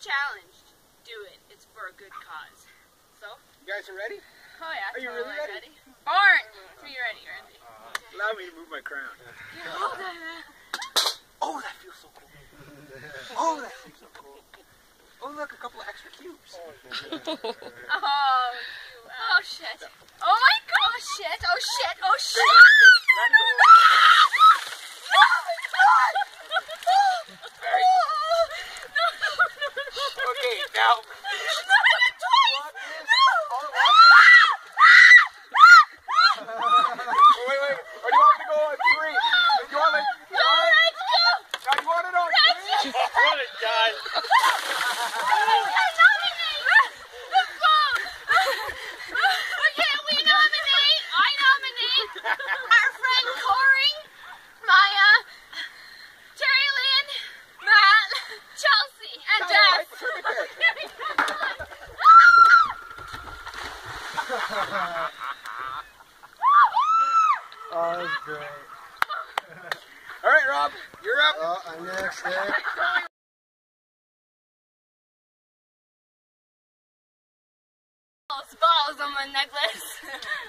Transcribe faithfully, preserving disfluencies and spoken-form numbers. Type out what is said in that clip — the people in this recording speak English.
challenged, do it. It's for a good cause. So? You guys are ready? Oh yeah. Are you really ready? ready? Born to be ready, Randy. Uh, allow me to move my crown. Hold on, man. Oh, that feels so cool. Oh, that feels so cool. Oh, look, a couple of extra cubes. Oh, oh shit. Oh my god. Oh shit. Oh shit. Oh shit. Okay, now. Wait, wait. Or do you want me to go on three? Do you want me? No, let's go. Now you want it on three? What a guy. Oh, that's great. All right, Rob, you're up. Oh, I'm next, eh? Balls on my necklace.